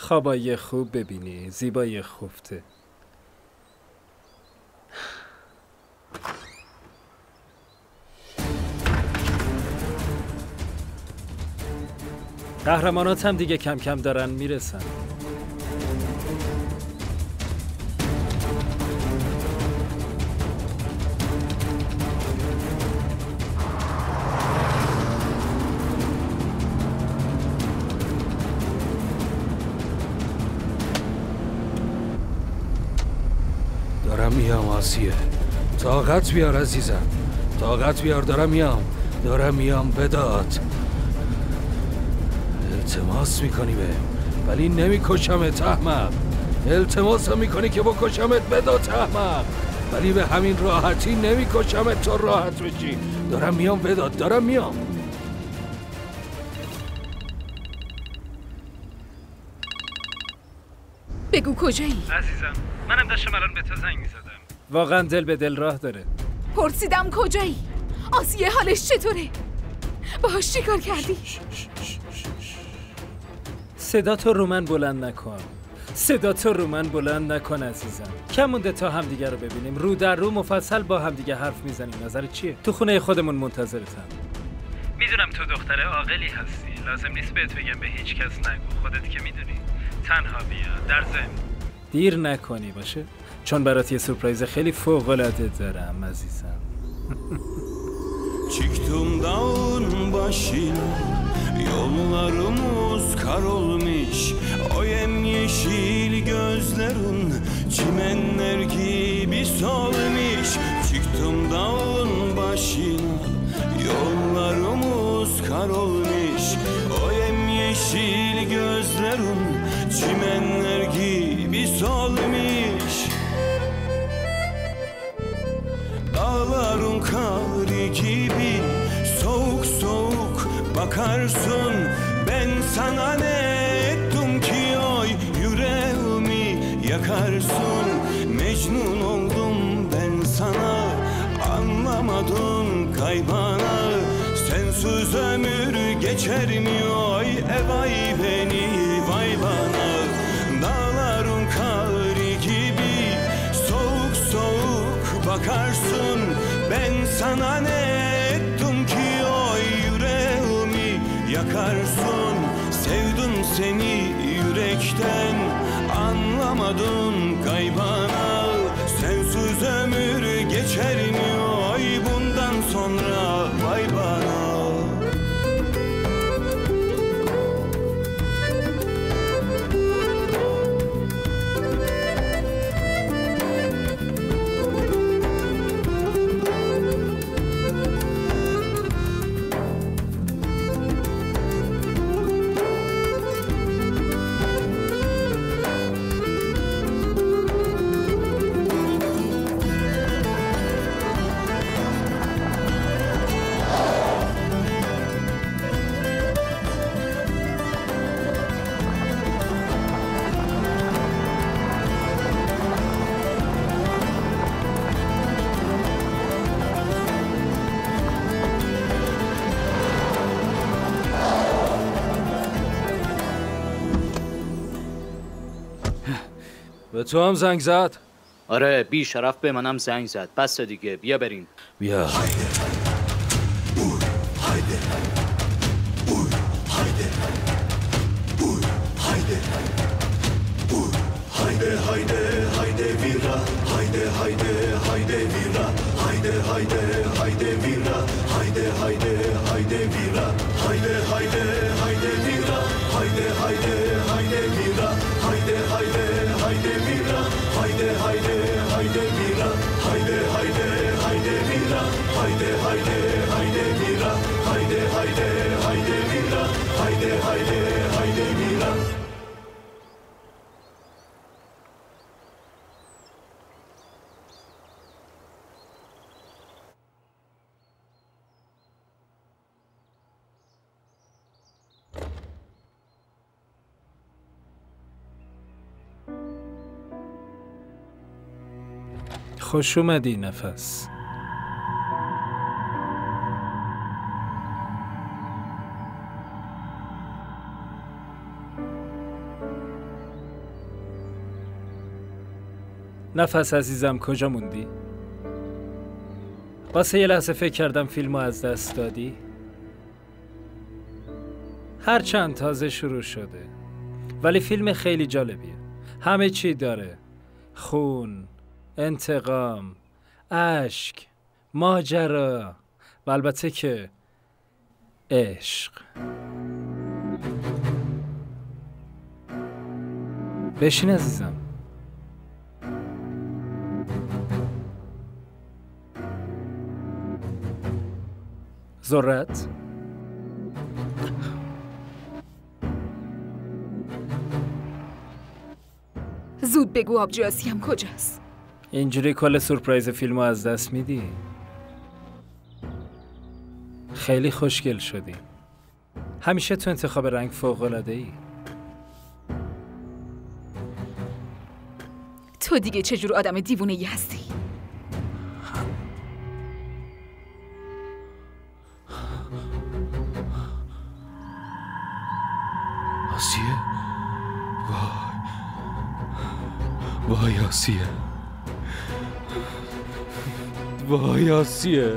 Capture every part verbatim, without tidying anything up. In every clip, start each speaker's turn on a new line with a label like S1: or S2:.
S1: خوابای خوب ببینی، زیبای خفته. قهرمانات هم دیگه کم کم دارن میرسن.
S2: دارم میام آسیه، طاقت بیار عزیزم، طاقت بیار. دارم میام دارم میام بداد. التماس میکنی به ولی نمیکشمت احمق. التماس هم میکنی که بکشمت بداد احمق، ولی به همین راحتی نمیکشمت تا راحت بشی. دارم میام بداد، دارم میام.
S3: بگو کجایی؟
S1: عزیزم منم داشتم الان به تو زنگ میزدم. واقعا دل به دل راه داره.
S3: پرسیدم کجایی؟ آسیه حالش چطوره؟ باهاش چی کار کردی؟
S1: صدا تو رو من بلند نکن، صدا تو رو من بلند نکن عزیزم. کم مونده تا همدیگه رو ببینیم، رو در رو مفصل با همدیگه حرف میزنیم. نظرت چیه؟ تو خونه خودمون منتظرتم. میدونم تو دختر عاقلی هستی، لازم نیست بهت بگم به هیچ کس نگو. خودت که میدونی. تنها بیا. در ضمن دیر نکنی باشه، چون برات یه سورپرایز خیلی فوق العاده دارم عزیزم.
S4: Çıktım dağın başına, yollarımız kar olmuş. O yemyeşil gözlerin çimenler gibi solmuş. Çıktım dağın başına, yollarımız kar olmuş. O yemyeşil gözlerin çimenler gibi solmuş. Dağların kari gibi soğuk soğuk bakarsın. Ben sana ne ettim ki oy yüreğimi yakarsın. Mecnun oldum ben sana, anlamadın kaybana. Sensiz ömür geçer mi oy e vay beni vay bana. Dağların kari gibi soğuk soğuk bakarsın. Ben sana ne ettim ki o yüreğimi yakarsın. Sevdim seni yürekten, anlamadın kaybana. Sensiz ömür geçer mi oy bundan sonra vay bana.
S2: به تو هم زنگ زد؟
S5: آره بی شرف به منم زنگ زد. بس دیگه بیا بریم.
S2: بیا.
S6: Haydi haydi haydi vira, haydi haydi haydi vira, haydi haydi haydi vira, haydi haydi haydi vira, haydi haydi haydi vira, haydi haydi haydi vira, haydi haydi haydi vira, haydi haydi haydi vira, haydi haydi haydi vira, haydi haydi haydi vira, haydi haydi haydi vira, haydi haydi haydi vira.
S1: خوش اومدی نفس. نفس عزیزم کجا موندی؟ واسه یه لحظه فکر کردم فیلمو از دست دادی. هرچند تازه شروع شده ولی فیلم خیلی جالبیه. همه چی داره: خون، انتقام، اشک، ماجرا و البته که عشق. بشین عزیزم. ذرت
S3: زود بگو آبجو آسیام کجاست؟
S1: اینجوری کل سورپرایز فیلمو از دست میدی؟ خیلی خوشگل شدی. همیشه تو انتخاب رنگ فوق‌العاده‌ای.
S3: تو دیگه چجور آدم دیوونه‌ای هستی؟
S2: آسیه؟ وای وای آسیه، وای آسیه،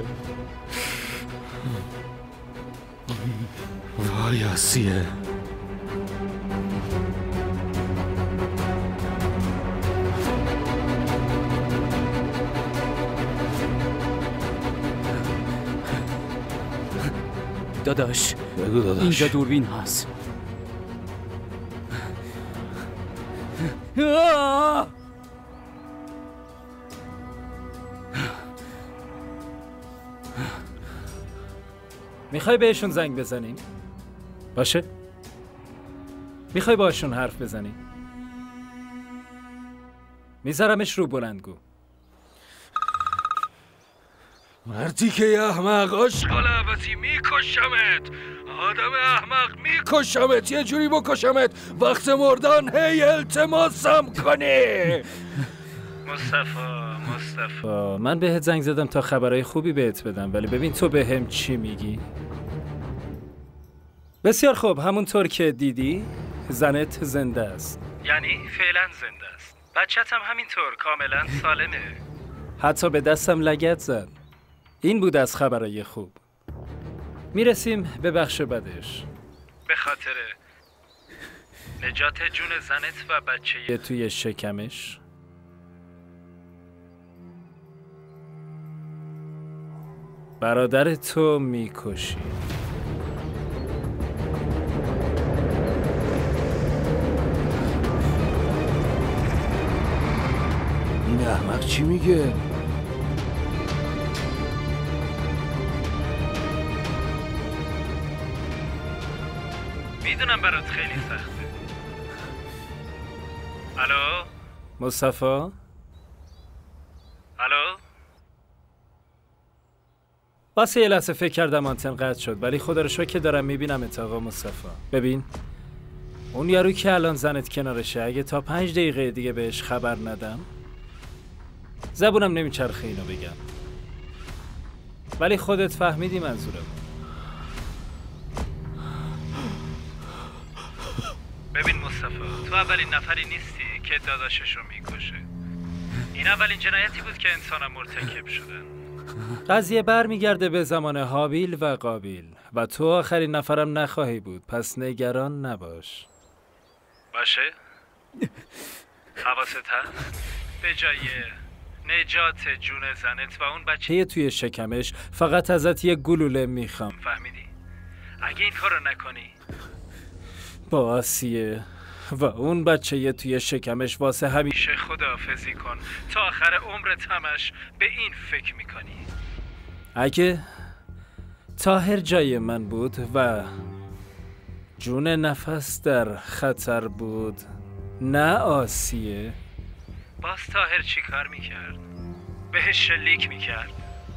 S2: وای آسیه.
S5: داداش
S2: بگو داداش.
S5: اینجا دوربین هست.
S1: میخوای بهشون زنگ بزنیم؟ باشه؟ میخوای باشون حرف بزنیم؟ میذارمش رو بلندگو.
S2: مردی که یه احمق آشغال عباسی میکشمت، آدم احمق میکشمت، یه جوری بکشمت وقت مردان هی التماسم کنی.
S1: مصطفی مصطفی من بهت زنگ زدم تا خبرهای خوبی بهت بدم، ولی ببین تو به هم چی میگی؟ بسیار خوب، همونطور که دیدی زنت زنده است. یعنی فعلا زنده است. بچت هم همینطور کاملا سالمه. حتی به دستم لگد زد. این بود از خبرهای خوب. میرسیم به بخش بدش. به خاطر نجات جون زنت و بچه توی شکمش برادر تو میکشی.
S2: این احمق چی میگه؟
S1: میدونم برات خیلی سخته. الو مصطفی؟ الو؟ واسه یه لحظه فکر کردم آنتن قطع شد، ولی خدا رو شکر که دارم میبینم ات آقا مصطفی. ببین اون یارو که الان زنت کنارشه، اگه تا پنج دقیقه دیگه بهش خبر ندم زبونم نمیچرخه اینو بگم، ولی خودت فهمیدی منظورم. ببین مصطفی، تو اولین نفری نیستی که داداشش رو میکشه. این اولین جنایتی بود که انسانم مرتکب شدن. قضیه برمیگرده به زمان هابیل و قابیل و تو آخرین نفرم نخواهی بود، پس نگران نباش. باشه؟ حواست هست؟ به جای نجات جون زنت و اون بچه توی شکمش فقط ازت یه گلوله میخوام، فهمیدی؟ اگه این کارو نکنی با آسیه و اون بچه توی شکمش واسه همیشه خداحافظی کن. تا آخر عمرت همش به این فکر میکنی. اگه طاهر جای من بود و جون نفس در خطر بود، نه آسیه، باز طاهر چی کار میکرد؟ بهش شلیک میکرد.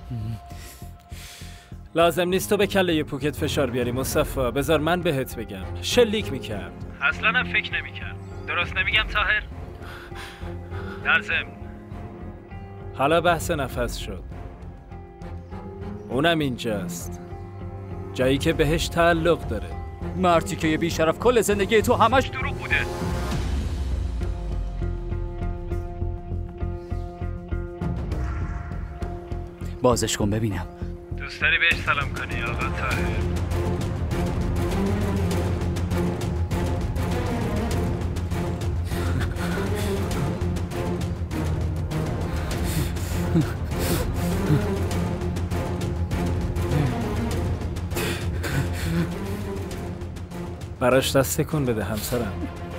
S1: لازم نیست تو به کله پوکت فشار بیاری مصطفی، بذار من بهت بگم. شلیک میکرد. اصلا هم فکر نمیکرد. درست نمیگم طاهر؟ در ضمن حالا بحث نفس شد، اونم اینجاست، جایی که بهش تعلق داره.
S5: مرتی که یه بیشرف کل زندگی تو همش دروغ بوده.
S7: بازش کن ببینم.
S1: دوست داری بهش سلام کنی آقا طاهر؟ براش دست تکون بده همسرم.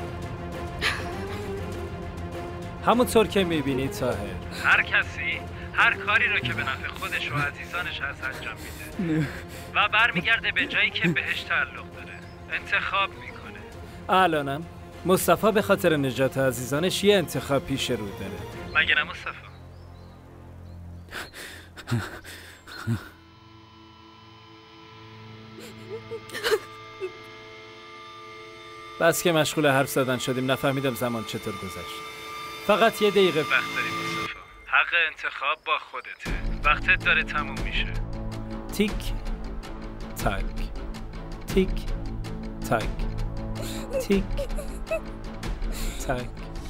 S1: همونطور که میبینی طاهر، هر کسی هر کاری رو که به نفع خودش و عزیزانش هست انجام میده و برمیگرده به جایی که بهش تعلق داره. انتخاب میکنه. الانم مصطفی به خاطر نجات عزیزانش یه انتخاب پیش رو داره. مگه نه مصطفی؟ بس که مشغول حرف زدن شدیم نفهمیدم زمان چطور گذشت. فقط یه دقیقه وقت داریم مصطفی. حق انتخاب با خودته. وقتت داره تموم میشه. تیک تاک تیک تاک تیک تاک.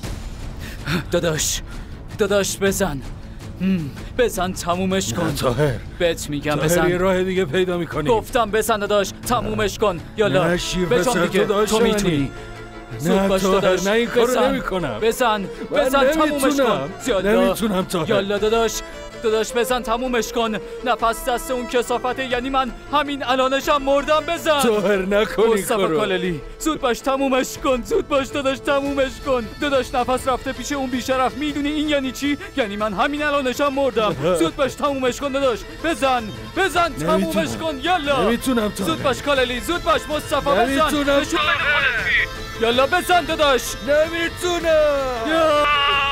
S7: داداش داداش بزن بزن تمومش کن.
S2: طاهر
S7: بهت میگم
S2: طاهر
S7: بزن.
S2: یه راه دیگه پیدا میکنی.
S7: گفتم بزن داداش تمومش کن. یالا
S2: نه شیر
S7: بزن دیگه.
S2: تو,
S7: تو میتونی.
S2: نه
S7: باش
S2: طاهر
S7: داداش.
S2: نه این کارو
S7: بزن.
S2: نمیکنم.
S7: بزن بزن تمومش کن.
S2: نمیتونم طاهر.
S7: یالا داداش داداش بزن تمومش کن. نفس دست اون کثافته، یعنی من همین الانشم مردم. بزن
S2: طاهر نکنی
S7: مصطفی
S2: کارو.
S7: کاللی زود باش تمومش کن. زود باش داداش تمومش کن. داداش نفس رفته پیش اون بیشرف. میدونی این یعنی چی؟ یعنی من همین الانشم مردم. زود باش تمومش کن داداش. بزن بزن تمومش کن. یالا
S2: نمیتونم طاهر.
S7: زود باش کاللی زود باش مصطفی بزن.
S2: نمیتونم
S7: یالا بزن داداش.
S2: نمیتونم.
S7: یا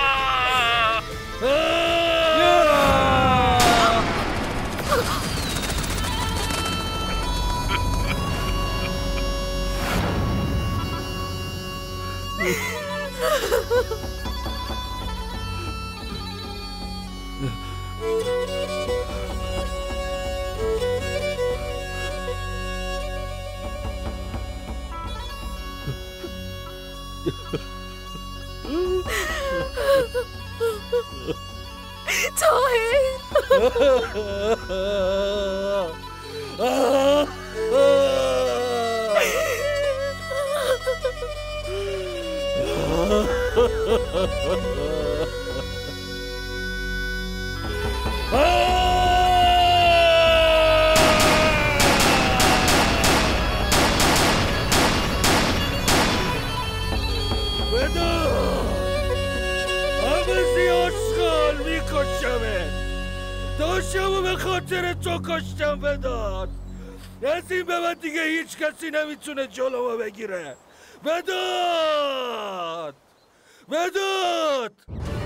S2: داشتم به خاطر تو کشتم بداد. از این به بعد دیگه هیچ کسی نمیتونه جلومو بگیره. بداد بداد